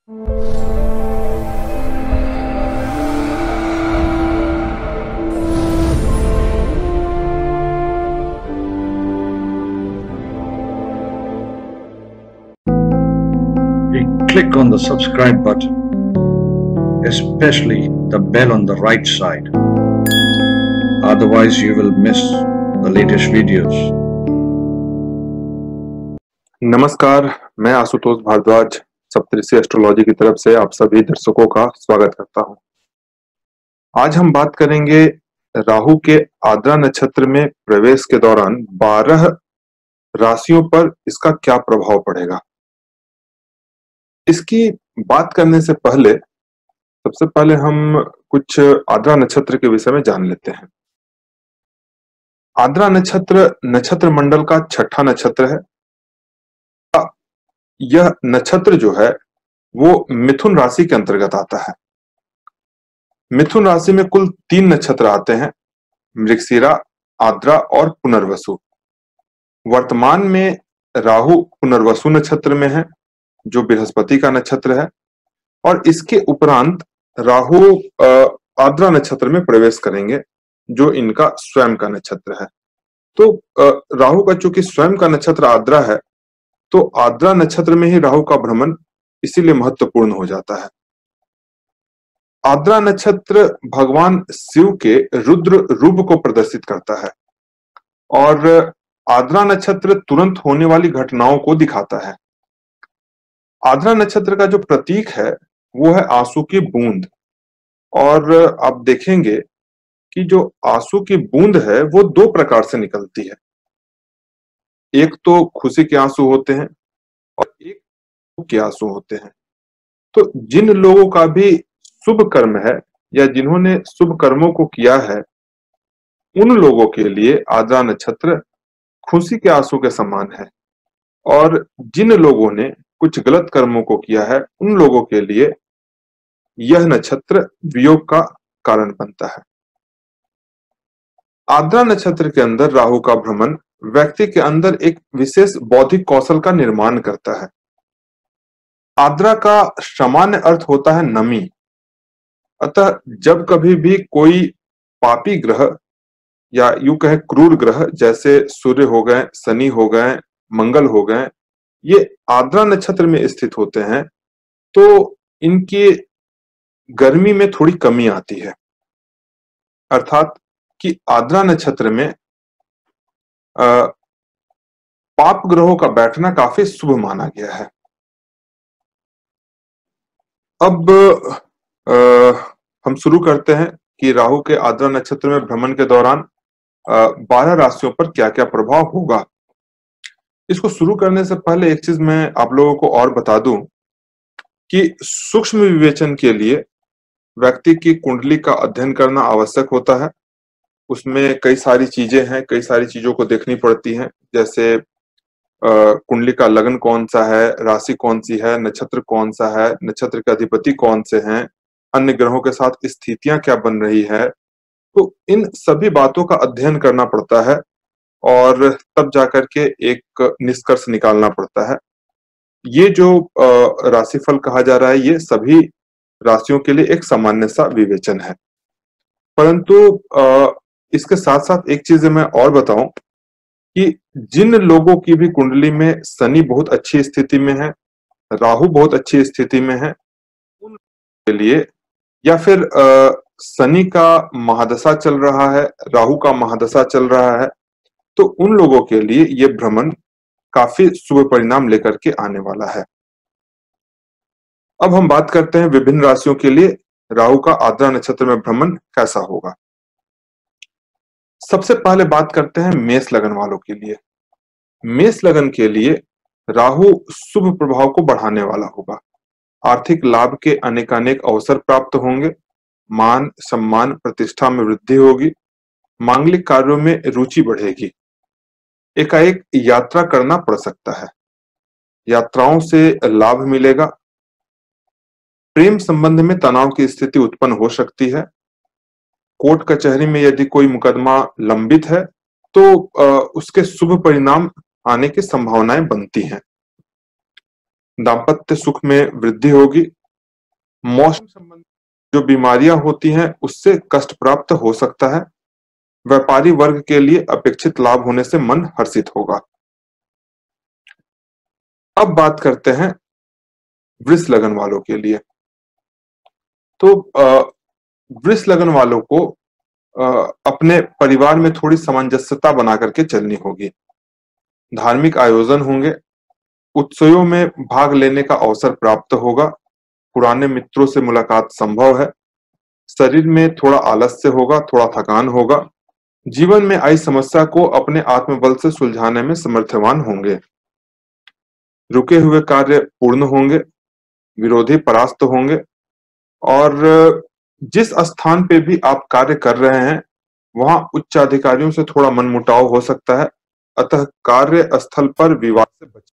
Click on the subscribe button, especially the bell on the right side. Otherwise, you will miss the latest videos. नमस्कार, मैं आशुतोष भारद्वाज सप्तऋषि astrology की तरफ से आप सभी दर्शकों का स्वागत करता हूं। आज हम बात करेंगे राहु के आद्रा नक्षत्र में प्रवेश के दौरान 12 राशियों पर इसका क्या प्रभाव पड़ेगा। इसकी बात करने से पहले सबसे पहले हम कुछ आद्रा नक्षत्र के विषय में जान लेते हैं। आद्रा नक्षत्र नक्षत्र मंडल का छठा नक्षत्र है। यह नक्षत्र जो है वो मिथुन राशि के अंतर्गत आता है। मिथुन राशि में कुल 3 नक्षत्र आते हैं, मृगशिरा, आद्रा और पुनर्वसु। वर्तमान में राहु पुनर्वसु नक्षत्र में है जो बृहस्पति का नक्षत्र है, और इसके उपरांत राहु आद्रा नक्षत्र में प्रवेश करेंगे जो इनका स्वयं का नक्षत्र है। तो राहु का चूंकि स्वयं का नक्षत्र आद्रा है, तो आद्रा नक्षत्र में ही राहु का भ्रमण इसीलिए महत्वपूर्ण हो जाता है। आद्रा नक्षत्र भगवान शिव के रुद्र रूप को प्रदर्शित करता है और आद्रा नक्षत्र तुरंत होने वाली घटनाओं को दिखाता है। आद्रा नक्षत्र का जो प्रतीक है वो है आंसू की बूंद, और आप देखेंगे कि जो आंसू की बूंद है वो 2 प्रकार से निकलती है। एक तो खुशी के आंसू होते हैं और एक दुख के आंसू होते हैं। तो जिन लोगों का भी शुभ कर्म है या जिन्होंने शुभ कर्मों को किया है, उन लोगों के लिए आद्रा नक्षत्र खुशी के आंसू के समान है, और जिन लोगों ने कुछ गलत कर्मों को किया है उन लोगों के लिए यह नक्षत्र वियोग का कारण बनता है। आद्रा नक्षत्र के अंदर राहु का भ्रमण व्यक्ति के अंदर एक विशेष बौद्धिक कौशल का निर्माण करता है। आद्रा का सामान्य अर्थ होता है नमी, अतः जब कभी भी कोई पापी ग्रह या यूं कहें क्रूर ग्रह जैसे सूर्य हो गए, शनि हो गए, मंगल हो गए, ये आद्रा नक्षत्र में स्थित होते हैं तो इनकी गर्मी में थोड़ी कमी आती है। अर्थात कि आद्रा नक्षत्र में पाप ग्रहों का बैठना काफी शुभ माना गया है। अब हम शुरू करते हैं कि राहु के आद्रा नक्षत्र में भ्रमण के दौरान 12 राशियों पर क्या क्या प्रभाव होगा। इसको शुरू करने से पहले एक चीज मैं आप लोगों को और बता दूं कि सूक्ष्म विवेचन के लिए व्यक्ति की कुंडली का अध्ययन करना आवश्यक होता है। उसमें कई सारी चीजें हैं, कई सारी चीजों को देखनी पड़ती हैं, जैसे कुंडली का लग्न कौन सा है, राशि कौन सी है, नक्षत्र कौन सा है, नक्षत्र के अधिपति कौन से हैं, अन्य ग्रहों के साथ स्थितियां क्या बन रही है। तो इन सभी बातों का अध्ययन करना पड़ता है और तब जाकर के एक निष्कर्ष निकालना पड़ता है। ये जो राशिफल कहा जा रहा है ये सभी राशियों के लिए एक सामान्य सा विवेचन है, परंतु इसके साथ साथ एक चीज मैं और बताऊं कि जिन लोगों की भी कुंडली में शनि बहुत अच्छी स्थिति में है, राहु बहुत अच्छी स्थिति में है, उन के लिए, या फिर शनि का महादशा चल रहा है, राहु का महादशा चल रहा है, तो उन लोगों के लिए ये भ्रमण काफी शुभ परिणाम लेकर के आने वाला है। अब हम बात करते हैं विभिन्न राशियों के लिए राहु का आद्रा नक्षत्र में भ्रमण कैसा होगा। सबसे पहले बात करते हैं मेष लगन वालों के लिए। मेष लगन के लिए राहु शुभ प्रभाव को बढ़ाने वाला होगा। आर्थिक लाभ के अनेकानेक अवसर प्राप्त होंगे, मान सम्मान प्रतिष्ठा में वृद्धि होगी, मांगलिक कार्यों में रुचि बढ़ेगी, एकाएक यात्रा करना पड़ सकता है, यात्राओं से लाभ मिलेगा, प्रेम संबंध में तनाव की स्थिति उत्पन्न हो सकती है, कोर्ट कचहरी में यदि कोई मुकदमा लंबित है तो उसके शुभ परिणाम आने की संभावनाएं बनती हैं। दाम्पत्य सुख में वृद्धि होगी। मौसम संबंधी जो बीमारियां होती हैं उससे कष्ट प्राप्त हो सकता है। व्यापारी वर्ग के लिए अपेक्षित लाभ होने से मन हर्षित होगा। अब बात करते हैं वृष लगन वालों के लिए। तो वृष लगन वालों को अपने परिवार में थोड़ी सामंजस्यता बना करके चलनी होगी। धार्मिक आयोजन होंगे, उत्सवों में भाग लेने का अवसर प्राप्त होगा, पुराने मित्रों से मुलाकात संभव है, शरीर में थोड़ा आलस्य होगा, थोड़ा थकान होगा। जीवन में आई समस्या को अपने आत्मबल से सुलझाने में समर्थवान होंगे। रुके हुए कार्य पूर्ण होंगे, विरोधी परास्त होंगे और जिस स्थान पे भी आप कार्य कर रहे हैं वहां उच्च अधिकारियों से थोड़ा मनमुटाव हो सकता है, अतः कार्य स्थल पर विवाद से बचें।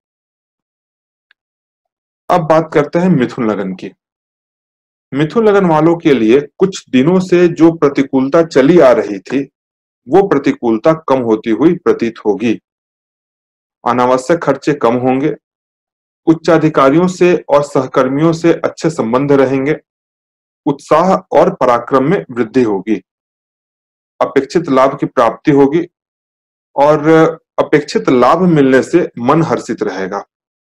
अब बात करते हैं मिथुन लगन की। मिथुन लगन वालों के लिए कुछ दिनों से जो प्रतिकूलता चली आ रही थी वो प्रतिकूलता कम होती हुई प्रतीत होगी। अनावश्यक खर्चे कम होंगे, उच्चाधिकारियों से और सहकर्मियों से अच्छे संबंध रहेंगे, उत्साह और पराक्रम में वृद्धि होगी, अपेक्षित लाभ की प्राप्ति होगी और अपेक्षित लाभ मिलने से मन हर्षित रहेगा।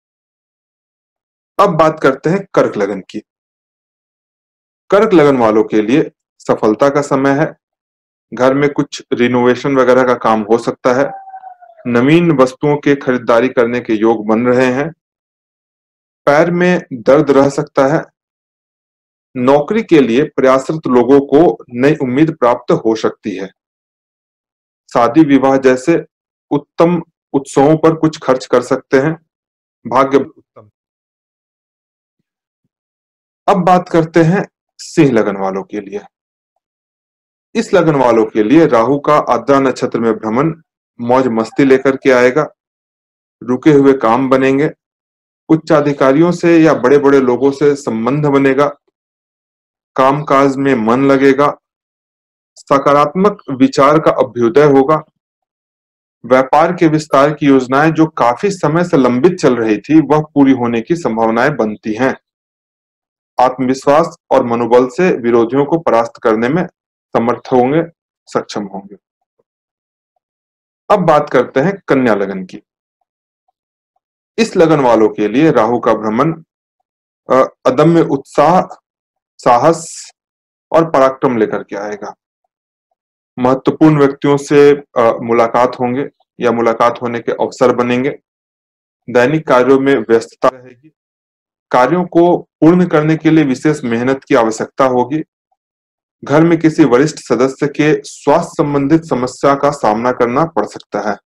अब बात करते हैं कर्क लगन की। कर्क लगन वालों के लिए सफलता का समय है। घर में कुछ रिनोवेशन वगैरह का काम हो सकता है। नवीन वस्तुओं के खरीदारी करने के योग बन रहे हैं। पैर में दर्द रह सकता है। नौकरी के लिए प्रयासरत लोगों को नई उम्मीद प्राप्त हो सकती है। शादी विवाह जैसे उत्तम उत्सवों पर कुछ खर्च कर सकते हैं। भाग्य उत्तम। अब बात करते हैं सिंह लगन वालों के लिए। इस लगन वालों के लिए राहु का आद्रा नक्षत्र में भ्रमण मौज मस्ती लेकर के आएगा। रुके हुए काम बनेंगे, उच्च अधिकारियों से या बड़े बड़े लोगों से संबंध बनेगा, कामकाज में मन लगेगा, सकारात्मक विचार का अभ्युदय होगा। व्यापार के विस्तार की योजनाएं जो काफी समय से लंबित चल रही थी वह पूरी होने की संभावनाएं बनती हैं। आत्मविश्वास और मनोबल से विरोधियों को परास्त करने में समर्थ होंगे, सक्षम होंगे। अब बात करते हैं कन्या लगन की। इस लगन वालों के लिए राहु का भ्रमण अदम्य उत्साह, साहस और पराक्रम लेकर के आएगा। महत्वपूर्ण व्यक्तियों से मुलाकात होंगे या मुलाकात होने के अवसर बनेंगे। दैनिक कार्यों में व्यस्तता रहेगी। कार्यों को पूर्ण करने के लिए विशेष मेहनत की आवश्यकता होगी। घर में किसी वरिष्ठ सदस्य के स्वास्थ्य संबंधित समस्या का सामना करना पड़ सकता है।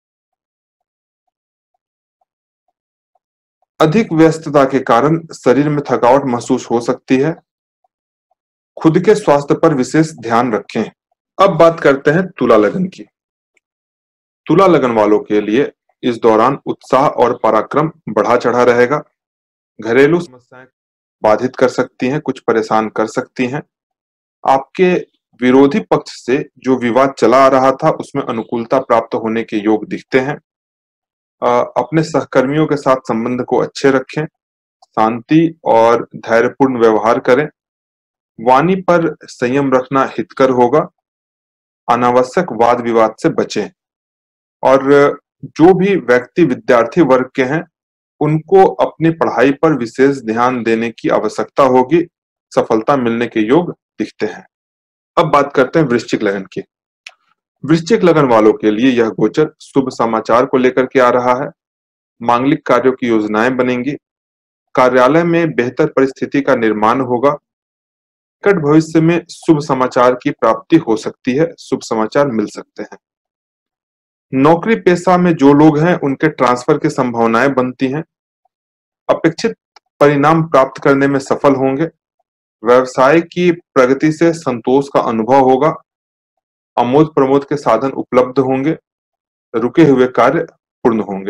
अधिक व्यस्तता के कारण शरीर में थकावट महसूस हो सकती है। खुद के स्वास्थ्य पर विशेष ध्यान रखें। अब बात करते हैं तुला लगन की। तुला लगन वालों के लिए इस दौरान उत्साह और पराक्रम बढ़ा चढ़ा रहेगा। घरेलू समस्याएं बाधित कर सकती हैं, कुछ परेशान कर सकती हैं। आपके विरोधी पक्ष से जो विवाद चला आ रहा था उसमें अनुकूलता प्राप्त होने के योग दिखते हैं। अपने सहकर्मियों के साथ संबंध को अच्छे रखें, शांति और धैर्यपूर्ण व्यवहार करें। वाणी पर संयम रखना हितकर होगा। अनावश्यक वाद विवाद से बचें और जो भी व्यक्ति विद्यार्थी वर्ग के हैं उनको अपनी पढ़ाई पर विशेष ध्यान देने की आवश्यकता होगी। सफलता मिलने के योग दिखते हैं। अब बात करते हैं वृश्चिक लगन की। वृश्चिक लगन वालों के लिए यह गोचर शुभ समाचार को लेकर के आ रहा है। मांगलिक कार्यों की योजनाएं बनेंगी। कार्यालय में बेहतर परिस्थिति का निर्माण होगा। निकट भविष्य में शुभ समाचार की प्राप्ति हो सकती है, शुभ समाचार मिल सकते हैं। नौकरी पेशा में जो लोग हैं उनके ट्रांसफर की संभावनाएं बनती हैं। अपेक्षित परिणाम प्राप्त करने में सफल होंगे। व्यवसाय की प्रगति से संतोष का अनुभव होगा। आमोद प्रमोद के साधन उपलब्ध होंगे। रुके हुए कार्य पूर्ण होंगे।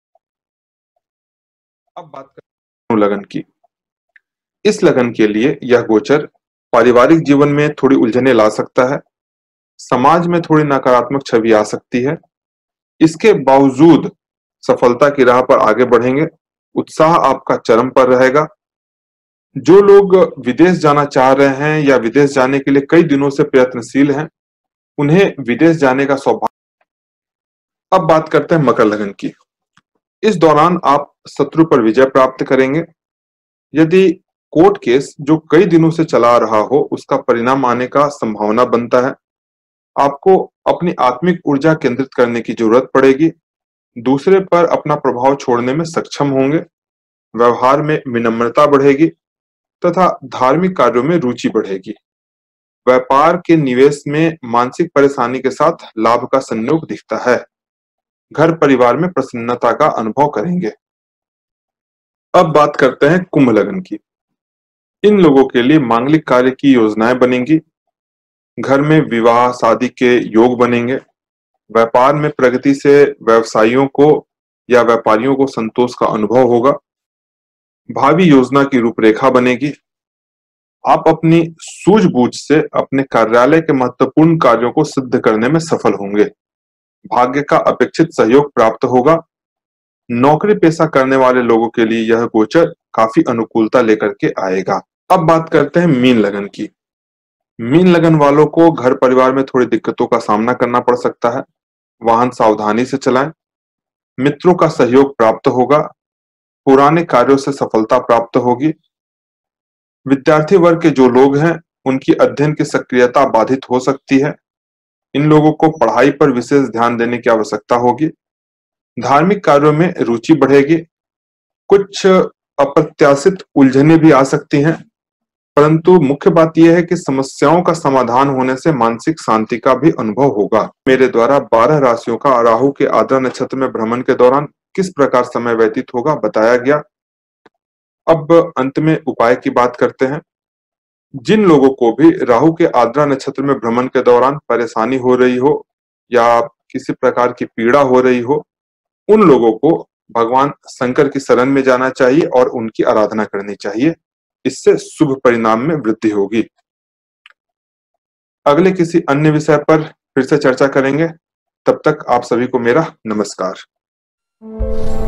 अब बात करते हैं लगन की। इस लगन के लिए यह गोचर पारिवारिक जीवन में थोड़ी उलझने ला सकता है। समाज में थोड़ी नकारात्मक छवि आ सकती है। इसके बावजूद सफलता की राह पर आगे बढ़ेंगे। उत्साह आपका चरम पर रहेगा। जो लोग विदेश जाना चाह रहे हैं या विदेश जाने के लिए कई दिनों से प्रयत्नशील हैं, उन्हें विदेश जाने का सौभाग्य। अब बात करते हैं मकर लगन की। इस दौरान आप शत्रु पर विजय प्राप्त करेंगे। यदि कोर्ट केस जो कई दिनों से चला आ रहा हो उसका परिणाम आने का संभावना बनता है। आपको अपनी आत्मिक ऊर्जा केंद्रित करने की जरूरत पड़ेगी। दूसरे पर अपना प्रभाव छोड़ने में सक्षम होंगे। व्यवहार में विनम्रता बढ़ेगी तथा धार्मिक कार्यों में रुचि बढ़ेगी। व्यापार के निवेश में मानसिक परेशानी के साथ लाभ का संयोग दिखता है। घर परिवार में प्रसन्नता का अनुभव करेंगे। अब बात करते हैं कुंभ लगन की। इन लोगों के लिए मांगलिक कार्य की योजनाएं बनेंगी। घर में विवाह शादी के योग बनेंगे। व्यापार में प्रगति से व्यवसायियों को या व्यापारियों को संतोष का अनुभव होगा। भावी योजना की रूपरेखा बनेगी। आप अपनी सूझबूझ से अपने कार्यालय के महत्वपूर्ण कार्यों को सिद्ध करने में सफल होंगे। भाग्य का अपेक्षित सहयोग प्राप्त होगा। नौकरी पेशा करने वाले लोगों के लिए यह गोचर काफी अनुकूलता लेकर के आएगा। अब बात करते हैं मीन लगन की। मीन लगन वालों को घर परिवार में थोड़ी दिक्कतों का सामना करना पड़ सकता है। वाहन सावधानी से चलाएं। मित्रों का सहयोग प्राप्त होगा। पुराने कार्यों से सफलता प्राप्त होगी। विद्यार्थी वर्ग के जो लोग हैं उनकी अध्ययन की सक्रियता बाधित हो सकती है। इन लोगों को पढ़ाई पर विशेष ध्यान देने की आवश्यकता होगी। धार्मिक कार्यों में रुचि बढ़ेगी। कुछ अप्रत्याशित उलझनें भी आ सकती हैं, परंतु मुख्य बात यह है कि समस्याओं का समाधान होने से मानसिक शांति का भी अनुभव होगा। मेरे द्वारा 12 राशियों का राहु के आद्रा नक्षत्र में भ्रमण के दौरान किस प्रकार समय व्यतीत होगा बताया गया। अब अंत में उपाय की बात करते हैं। जिन लोगों को भी राहु के आद्रा नक्षत्र में भ्रमण के दौरान परेशानी हो रही हो या किसी प्रकार की पीड़ा हो रही हो, उन लोगों को भगवान शंकर की शरण में जाना चाहिए और उनकी आराधना करनी चाहिए। इससे शुभ परिणाम में वृद्धि होगी। अगले किसी अन्य विषय पर फिर से चर्चा करेंगे। तब तक आप सभी को मेरा नमस्कार।